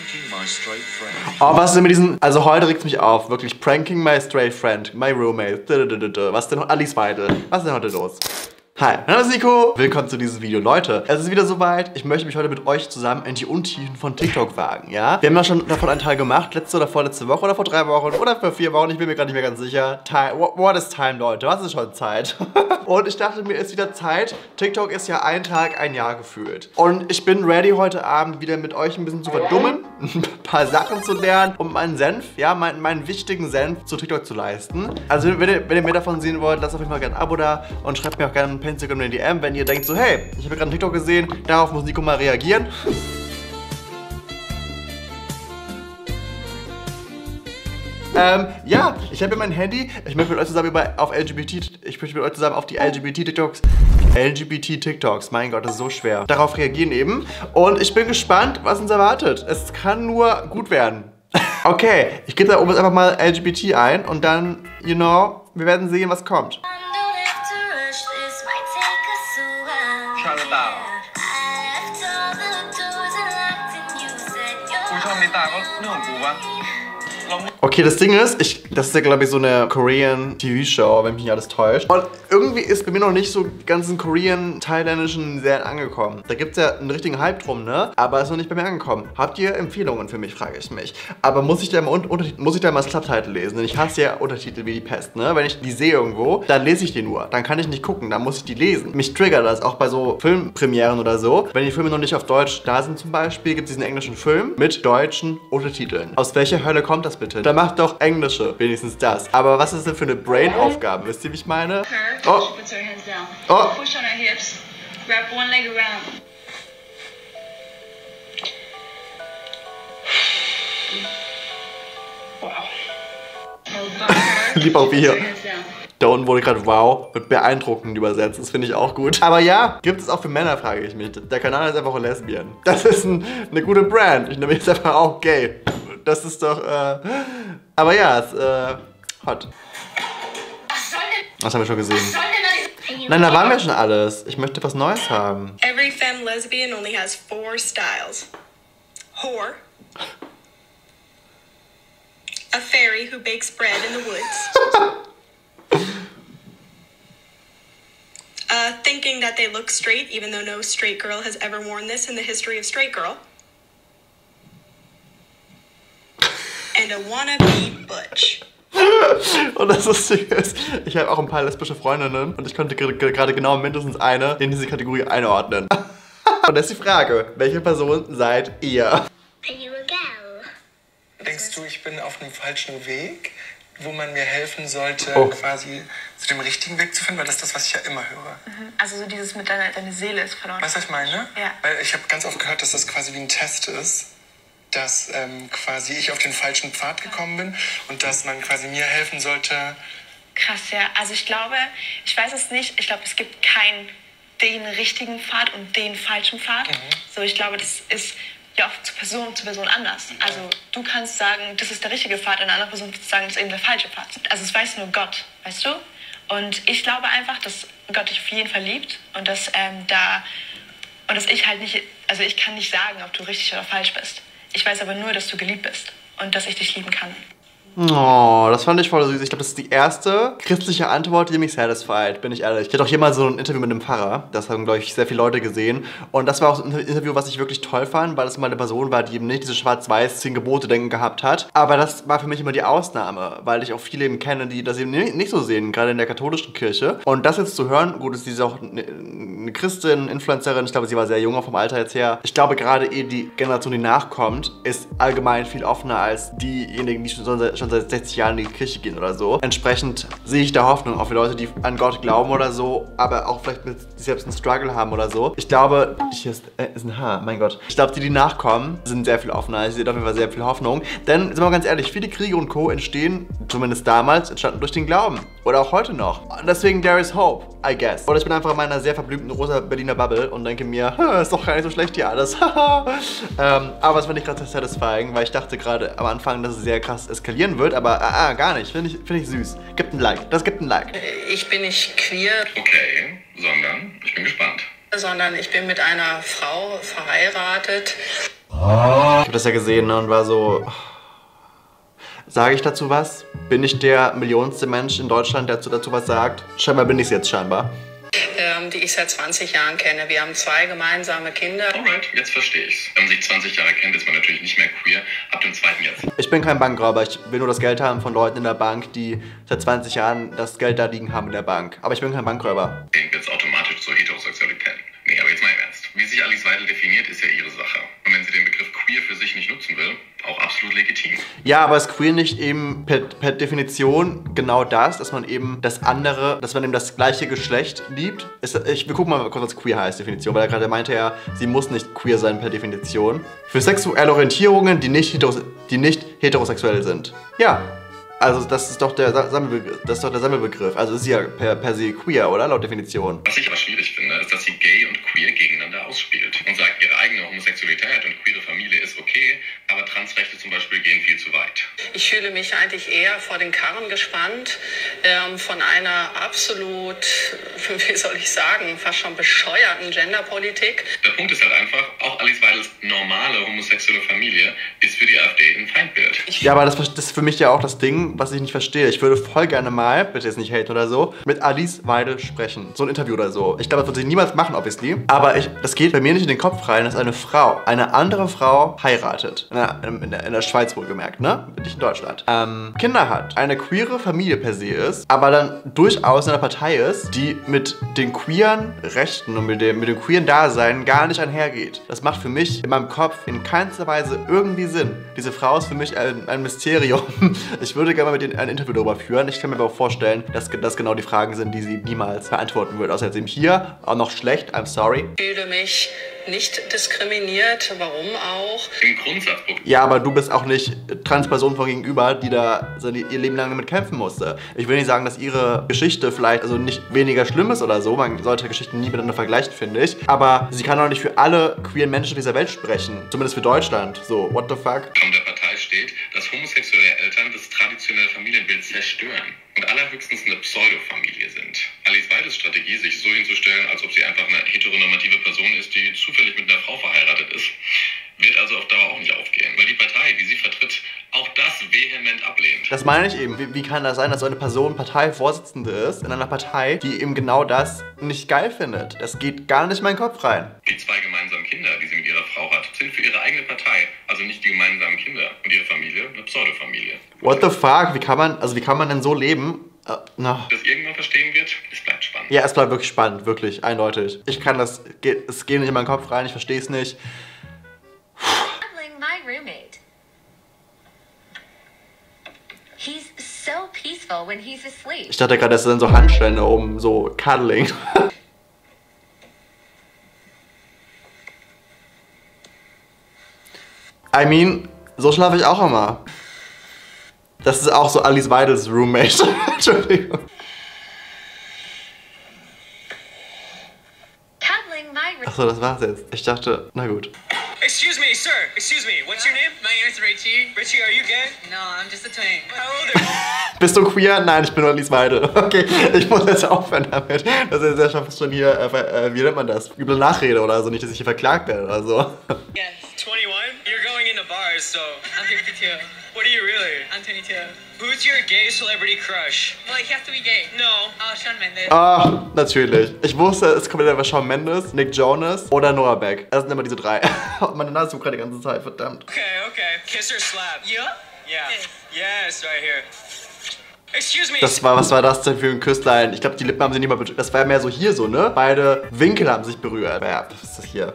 Oh, was ist denn mit diesen... Also heute regt es mich auf. Wirklich. Pranking my straight friend. My roommate. Was denn... Alice Weidel. Was ist denn heute los? Hi, mein Name ist Nico. Willkommen zu diesem Video. Leute, es ist wieder soweit. Ich möchte mich heute mit euch zusammen in die Untiefen von TikTok wagen, ja? Wir haben ja schon davon einen Teil gemacht. Letzte oder vorletzte Woche oder vor 3 Wochen oder vor 4 Wochen. Ich bin mir gerade nicht mehr ganz sicher. What is time, Leute? Was ist schon Zeit? Und ich dachte mir, ist wieder Zeit. TikTok ist ja ein Tag, ein Jahr gefühlt. Und ich bin ready, heute Abend wieder mit euch ein bisschen zu verdummen, ein paar Sachen zu lernen und meinen Senf, ja, meinen wichtigen Senf zu TikTok zu leisten. Also, wenn ihr mehr davon sehen wollt, lasst auf jeden Fall gerne ein Abo da und schreibt mir auch gerne ein Instagram in die DM, wenn ihr denkt so, hey, ich habe gerade ein TikTok gesehen, darauf muss Nico mal reagieren. Ja, ich habe hier mein Handy. Ich möchte mit euch zusammen auf die LGBT-TikToks, mein Gott, das ist so schwer. Darauf reagieren eben. Und ich bin gespannt, was uns erwartet. Es kann nur gut werden. Okay, ich gebe da oben jetzt einfach mal LGBT ein und dann, you know, wir werden sehen, was kommt. Okay, das Ding ist, das ist ja, glaube ich, so eine Korean TV-Show, wenn mich nicht alles täuscht. Und irgendwie ist bei mir noch nicht so die ganzen Korean, thailändischen Serien angekommen. Da gibt es ja einen richtigen Hype drum, ne? Aber ist noch nicht bei mir angekommen. Habt ihr Empfehlungen für mich, frage ich mich. Aber muss ich da mal das Subtitle lesen? Denn ich hasse ja Untertitel wie die Pest, ne? Wenn ich die sehe irgendwo, dann lese ich die nur. Dann kann ich nicht gucken, dann muss ich die lesen. Mich triggert das auch bei so Filmpremieren oder so. Wenn die Filme noch nicht auf Deutsch da sind zum Beispiel, gibt es diesen englischen Film mit deutschen Untertiteln. Aus welcher Hölle kommt das bitte? Dann macht doch Englische, wenigstens das. Aber was ist denn für eine Brain-Aufgabe? Wisst ihr, wie ich meine? Oh. Oh. Lieb auch wie hier. Da unten wurde gerade wow mit beeindruckend übersetzt. Das finde ich auch gut. Aber ja, gibt es auch für Männer, frage ich mich. Der Kanal ist einfach Lesbian. Das ist eine gute Brand. Ich nenne mich jetzt einfach auch gay. Das ist doch, aber ja, es hot. Das haben wir schon gesehen. Nein, da waren wir schon alles. Ich möchte was Neues haben. Every femme lesbian only has 4 styles. Whore. A fairy who bakes bread in the woods. Thinking that they look straight even though no straight girl has ever worn this in the history of straight girl. And a wannabe butch. Und das Lustige ist, ich habe auch ein paar lesbische Freundinnen und ich konnte gerade genau mindestens eine in diese Kategorie einordnen. Und das ist die Frage, welche Person seid ihr? Are you a girl? Denkst du, ich bin auf einem falschen Weg, wo man mir helfen sollte, quasi zu dem richtigen Weg zu finden? Weil das ist das, was ich ja immer höre. Also so dieses mit deine Seele ist verloren. Weißt du, was ich meine? Ja. Weil ich habe ganz oft gehört, dass das quasi wie ein Test ist, dass quasi ich auf den falschen Pfad gekommen bin und dass man quasi mir helfen sollte. Krass, ja. Also ich glaube, ich weiß es nicht, ich glaube, es gibt den richtigen Pfad und den falschen Pfad. So, ich glaube, das ist ja auch zu Person anders. Also du kannst sagen, das ist der richtige Pfad, eine andere Person wird sagen, das ist eben der falsche Pfad. Also es weiß nur Gott, weißt du? Und ich glaube einfach, dass Gott dich auf jeden Fall liebt und dass dass ich halt nicht, also ich kann nicht sagen, ob du richtig oder falsch bist. Ich weiß aber nur, dass du geliebt bist und dass ich dich lieben kann. Oh, das fand ich voll süß. Ich glaube, das ist die erste christliche Antwort, die mich satisfied, bin ich ehrlich. Ich hatte auch hier mal so ein Interview mit einem Pfarrer. Das haben, glaube ich, sehr viele Leute gesehen. Und das war auch so ein Interview, was ich wirklich toll fand, weil es mal eine Person war, die eben nicht diese schwarz-weiß 10 Gebote-Denken gehabt hat. Aber das war für mich immer die Ausnahme, weil ich auch viele eben kenne, die das eben nicht so sehen, gerade in der katholischen Kirche. Und das jetzt zu hören, gut, ist sie auch eine Christin, Influencerin, ich glaube, sie war sehr jung vom Alter jetzt her. Ich glaube, gerade die Generation, die nachkommt, ist allgemein viel offener als diejenigen, die schon seit 60 Jahren in die Kirche gehen oder so. Entsprechend sehe ich da Hoffnung, auch für Leute, die an Gott glauben oder so, aber auch vielleicht mit sich selbst einen Struggle haben oder so. Ich glaube, hier ist ein Haar, mein Gott. Ich glaube, die nachkommen, sind sehr viel offener. Ich sehe auf jeden Fall sehr viel Hoffnung. Denn, sind wir mal ganz ehrlich, viele Kriege und Co. entstehen, zumindest damals, entstanden durch den Glauben. Oder auch heute noch. Und deswegen, there is hope, I guess. Oder ich bin einfach in meiner sehr verblümten rosa Berliner Bubble und denke mir, ist doch gar nicht so schlecht hier alles. Aber das finde ich gerade sehr satisfying, weil ich dachte gerade am Anfang, dass es sehr krass eskalieren wird, aber gar nicht. Finde ich süß. Gibt ein Like. Das gibt ein Like. Ich bin nicht queer. Okay, sondern? Ich bin gespannt. Sondern ich bin mit einer Frau verheiratet. habe das ja gesehen, ne, und war so... Sage ich dazu was? Bin ich der millionste Mensch in Deutschland, der dazu was sagt? Scheinbar bin ich es jetzt scheinbar. Die ich seit 20 Jahren kenne. Wir haben 2 gemeinsame Kinder. Alright, jetzt verstehe ich's. Wenn man sich 20 Jahre kennt, ist man natürlich nicht mehr queer. Ab dem 2. jetzt. Ich bin kein Bankräuber. Ich will nur das Geld haben von Leuten in der Bank, die seit 20 Jahren das Geld da liegen haben in der Bank. Aber ich bin kein Bankräuber. Klingt jetzt automatisch zur Heterosexualität. Nee, aber jetzt mal im Ernst. Wie sich Alice Weidel definiert, ist ja ihre Sache. Und wenn sie den Begriff queer für sich nicht nutzen will, auch absolut legitim. Ja, aber ist queer nicht eben per Definition genau das, dass man eben das andere, dass man eben das gleiche Geschlecht liebt? Wir gucken mal kurz, was queer heißt, Definition, weil er gerade meinte ja, sie muss nicht queer sein per Definition. Für sexuelle Orientierungen, die nicht heterosexuell sind. Ja. Also das ist doch der Sammelbegriff. Also ist sie ja per se queer, oder? Laut Definition. Was ich aber schwierig finde, ist, dass sie gay und queer gegeneinander ausspielt. Und sagt, ihre eigene Homosexualität und queere Familie ist okay, aber Transrechte zum Beispiel gehen viel zu weit. Ich fühle mich eigentlich eher vor den Karren gespannt von einer absolut, wie soll ich sagen, fast schon bescheuerten Genderpolitik. Der Punkt ist halt einfach, auch Alice Weidels normale homosexuelle Familie ist für die AfD ein Feindbild. Ja, aber das ist für mich ja auch das Ding, was ich nicht verstehe. Ich würde voll gerne mal, bitte jetzt nicht haten oder so, mit Alice Weidel sprechen. So ein Interview oder so. Ich glaube, das würde sie niemals machen, obviously. Aber das geht bei mir nicht in den Kopf rein, dass eine Frau, eine andere Frau heiratet. In der Schweiz wohlgemerkt, ne? Nicht in Deutschland. Kinder hat, eine queere Familie per se ist, aber dann durchaus in einer Partei ist, die mit den queeren Rechten und mit dem queeren Dasein gar nicht einhergeht. Das macht für mich in meinem Kopf in keinster Weise irgendwie Sinn. Diese Frau ist für mich ein Mysterium. Ich würde gerne mal mit ihr ein Interview darüber führen. Ich kann mir aber auch vorstellen, dass das genau die Fragen sind, die sie niemals beantworten wird. Außer jetzt eben hier, auch noch schlecht, I'm sorry. Ich fühle mich nicht diskriminiert, warum auch? Im Grundsatz. Ja, aber du bist auch nicht Transperson von gegenüber, die da ihr Leben lang damit kämpfen musste. Ich will nicht sagen, dass ihre Geschichte vielleicht also nicht weniger schlimm ist oder so. Man sollte Geschichten nie miteinander vergleichen, finde ich. Aber sie kann auch nicht für alle queeren Menschen dieser Welt sprechen. Zumindest für Deutschland. So, what the fuck? Von der Partei steht, dass homosexuelle Eltern das traditionelle Familienbild zerstören und allerhöchstens eine Pseudofamilie sind. Alice Weidels Strategie, sich so hinzustellen, als ob sie einfach eine heteronormative Person ist, die zufällig mit einer Frau verheiratet ist, wird also auf Dauer auch nicht aufgehen, weil die Partei, die sie vertritt, auch das vehement ablehnt. Das meine ich eben. Wie kann das sein, dass so eine Person Parteivorsitzende ist in einer Partei, die eben genau das nicht geil findet? Das geht gar nicht in meinen Kopf rein. Die 2 gemeinsamen Kinder, die sie mit ihrer Frau hat, sind für ihre eigene Partei, also nicht die gemeinsamen Kinder und ihre Familie, eine Pseudofamilie. What the fuck? Wie kann man denn so leben? Das irgendwann verstehen wird, es bleibt spannend. Ja, es bleibt wirklich spannend, wirklich, eindeutig. Es geht nicht in meinen Kopf rein, ich verstehe es nicht. My roommate. He's so peaceful when he's asleep. Ich dachte gerade, das sind so Handstellen da oben, so cuddling. I mean, so schlafe ich auch immer. Das ist auch so Alice Weidels Roommate. Entschuldigung. Achso, das war's jetzt. Ich dachte, na gut. Excuse me, sir. Excuse me. What's your name? My name is Richie. Richie, are you gay? No, I'm just a twin. How old are you? Bist du queer? Nein, ich bin nur Alice Weidel. Okay, ich muss jetzt aufhören damit. Das ist ja schon hier, wie nennt man das? Üble Nachrede oder so, nicht, dass ich hier verklagt werde oder so. Yes. 21? You're going into bars, so... I'm 52. What are you really? I'm 22. Who's your gay celebrity crush? Well, he has to be gay. No. Oh, Shawn Mendes. Ah, natürlich. Ich wusste, es kommt entweder Shawn Mendes, Nick Jonas oder Noah Beck. Das sind immer diese 3. Meine Nase tut gerade die ganze Zeit, verdammt. Okay. Kiss or slap? Yeah? Yeah. Yes. Yes, right here. Excuse me. Was war das denn für ein Küsslein? Ich glaube, die Lippen haben sich nicht mal berührt. Das war mehr so hier so, ne? Beide Winkel haben sich berührt. Ja, was ist das hier?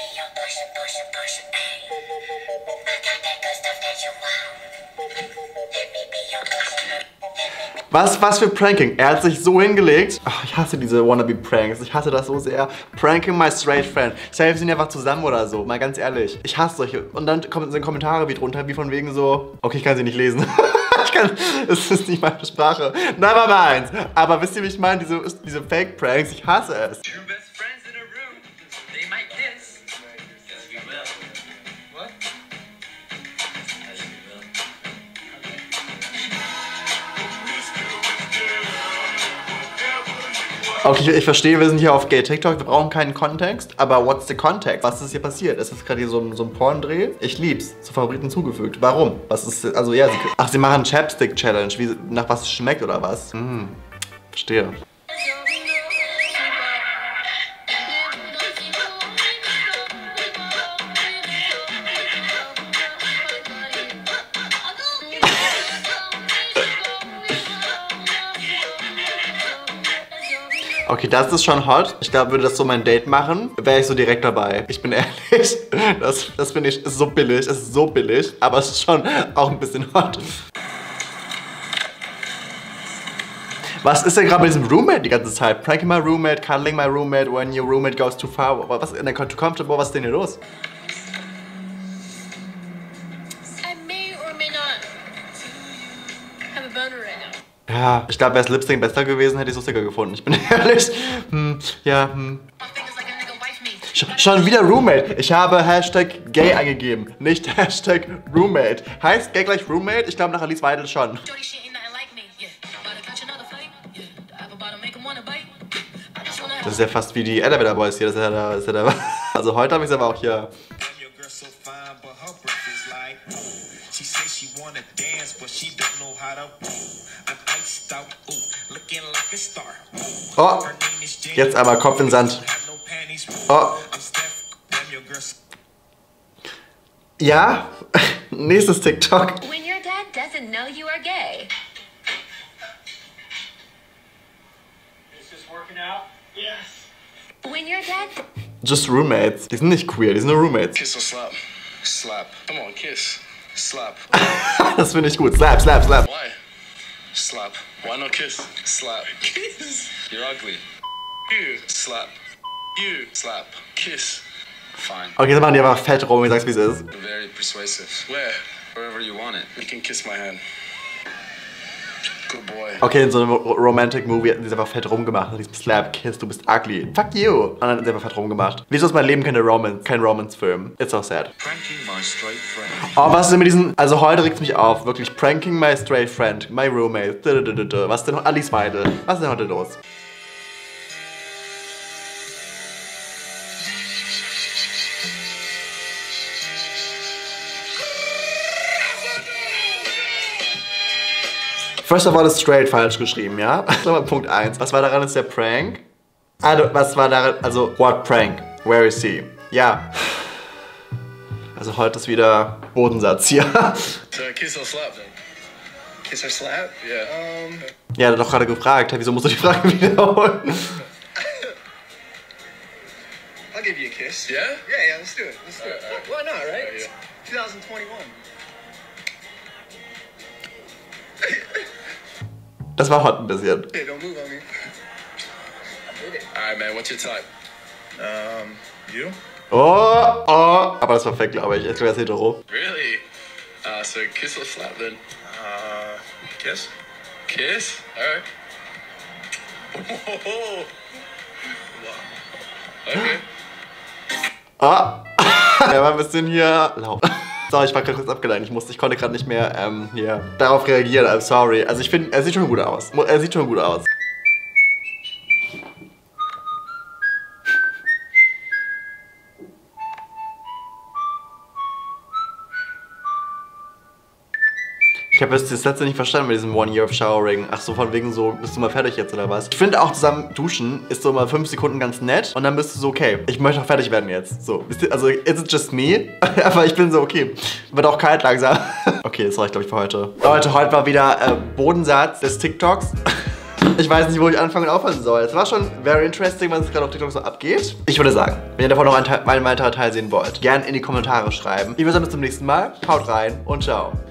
Was für Pranking? Er hat sich so hingelegt. Ach, ich hasse diese Wannabe-Pranks. Ich hasse das so sehr. Pranking my straight friend. Safe sind einfach zusammen oder so. Mal ganz ehrlich. Ich hasse solche. Und dann sind Kommentare wie drunter, wie von wegen so. Okay, ich kann sie nicht lesen. Es ist nicht meine Sprache. Never mind. Aber wisst ihr, wie ich meine? Diese Fake-Pranks. Ich hasse es. Two best friends in a room. They might kiss. Yes, we will. What? Yes, we will. Okay, ich verstehe, wir sind hier auf Gay TikTok, wir brauchen keinen Kontext, aber what's the context? Was ist hier passiert? Ist das gerade hier so ein Porndreh? Ich lieb's. Zu Favoriten zugefügt. Warum? Was ist, also ja, sie machen Chapstick-Challenge, wie, nach was es schmeckt oder was? Verstehe. Okay, das ist schon hot. Ich glaube, würde das so mein Date machen, wäre ich so direkt dabei. Ich bin ehrlich, das finde ich ist so billig. Es ist so billig, aber es ist schon auch ein bisschen hot. Was ist denn gerade mit diesem Roommate die ganze Zeit? Pranking my roommate, cuddling my roommate, when your roommate goes too far. Was in der too comfortable? Was ist denn hier los? I may or may not have a boner right now. Ja, ich glaube, wäre es Lip-Sync besser gewesen, hätte ich es lustiger gefunden. Ich bin ehrlich. Schon wieder Roommate. Ich habe Hashtag Gay eingegeben, nicht Hashtag Roommate. Heißt Gay gleich Roommate? Ich glaube nach Alice Weidel schon. Das ist ja fast wie die Elevator Boys hier. Das ist ja der also heute habe ich es aber auch hier. Oh, jetzt aber Kopf in den Sand. Oh. Ja, nächstes TikTok. When your dad doesn't know you are gay. Is this working out? Yes. When your dad... Just Roommates. Die sind nicht queer, die sind nur Roommates. Kiss or slap? Slap. Come on, kiss. Slap. Das finde ich gut. Slap, slap, slap. Why? Slap. Why not kiss? Slap. Kiss. You're ugly. You. Slap. You. Slap. Kiss. Fine. Okay, jetzt machen die aber fett rum, ich sag's wie es ist. Very persuasive. Where? Wherever you want it. You can kiss my hand. Good boy. Okay, in so einem Romantic Movie hatten sie es einfach fett rumgemacht. Nach diesem Slap, Kiss, du bist ugly. Fuck you. Und dann hat sie einfach fett rumgemacht. Wieso ist mein Leben kein Romance-Film? It's so sad. Pranking my straight friend. Oh, was ist denn mit diesen... Also heute regt's mich auf. Wirklich, pranking my straight friend, my roommate. Was ist denn Alice Weidel? Was ist denn heute los? First of all ist straight falsch geschrieben, ja? Das war Punkt 1. Was war daran ist der Prank? Was war daran, also, what prank? Where is he? Ja. Also heute ist wieder Bodensatz hier. So kiss or slap then? Kiss or slap? Yeah. Ja, er hat doch gerade gefragt. Hey, wieso musst du die Frage wiederholen? I'll give you a kiss. Yeah? Yeah, let's do it. Let's do it. Why not, right? Yeah. 2021. Das war hot ein bisschen. Hey, don't move on me. Alright, man, what's your type? You? Oh, oh. Aber das war fake, glaube ich. Ich glaube, er ist hetero. Really? So kiss or slap then? Kiss. Kiss? Alright. Okay. Oh. Er war ein bisschen hier laut. So, ich war gerade kurz abgelenkt. Ich konnte gerade nicht mehr hier darauf reagieren. I'm sorry. Also ich finde, er sieht schon gut aus. Er sieht schon gut aus. Ich habe jetzt das letzte nicht verstanden mit diesem One Year of Showering. Ach so, von wegen so, bist du mal fertig jetzt oder was? Ich finde auch zusammen duschen ist so mal 5 Sekunden ganz nett und dann bist du so, okay, ich möchte auch fertig werden jetzt. So, also, is it just me? Aber ich bin so, okay, wird auch kalt langsam. Okay, das reicht, glaube ich, für heute. Leute, heute war wieder Bodensatz des TikToks. Ich weiß nicht, wo ich anfangen und aufhören soll. Es war schon very interesting, was gerade auf TikTok so abgeht. Ich würde sagen, wenn ihr davon noch einen weiteren Teil sehen wollt, gerne in die Kommentare schreiben. Ich würde sagen, bis zum nächsten Mal. Haut rein und ciao.